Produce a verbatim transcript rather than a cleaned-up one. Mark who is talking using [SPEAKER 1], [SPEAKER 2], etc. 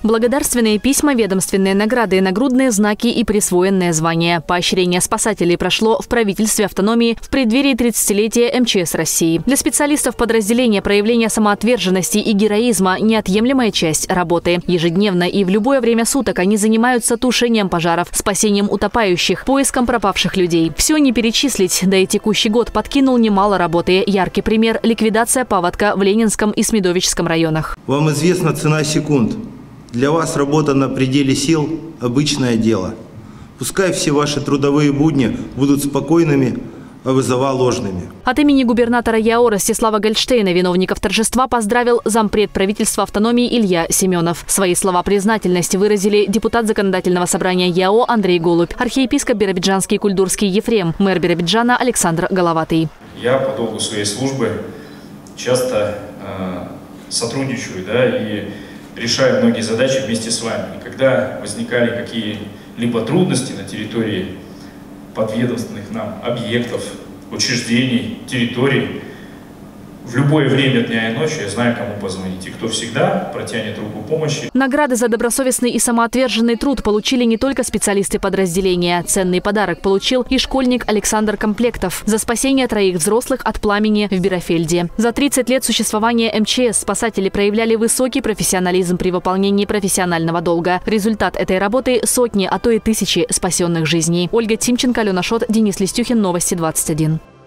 [SPEAKER 1] Благодарственные письма, ведомственные награды, нагрудные знаки и присвоенное звание. Поощрение спасателей прошло в правительстве автономии в преддверии тридцатилетия эм че эс России. Для специалистов подразделения проявление самоотверженности и героизма – неотъемлемая часть работы. Ежедневно и в любое время суток они занимаются тушением пожаров, спасением утопающих, поиском пропавших людей. Все не перечислить, да и текущий год подкинул немало работы. Яркий пример – ликвидация паводка в Ленинском и Смедовическом районах.
[SPEAKER 2] Вам известна цена секунд. Для вас работа на пределе сил – обычное дело. Пускай все ваши трудовые будни будут спокойными, а вызова ложными.
[SPEAKER 1] От имени губернатора ЯО Ростислава Гольштейна виновников торжества поздравил зампред правительства автономии Илья Семенов. Свои слова признательности выразили депутат Законодательного собрания ЯО Андрей Голубь, архиепископ Биробиджанский Кульдурский Ефрем, мэр Биробиджана Александр Головатый.
[SPEAKER 3] Я по долгу своей службы часто э, сотрудничаю, да, и решаю многие задачи вместе с вами. И когда возникали какие-либо трудности на территории подведомственных нам объектов, учреждений, территорий, в любое время дня и ночи я знаю, кому позвонить и кто всегда протянет руку помощи.
[SPEAKER 1] Награды за добросовестный и самоотверженный труд получили не только специалисты подразделения. Ценный подарок получил и школьник Александр Комплектов за спасение троих взрослых от пламени в Бирофельде. За тридцать лет существования эм че эс спасатели проявляли высокий профессионализм при выполнении профессионального долга. Результат этой работы – сотни, а то и тысячи спасенных жизней. Ольга Тимченко, Алена Шот, Денис Листюхин, Новости двадцать один.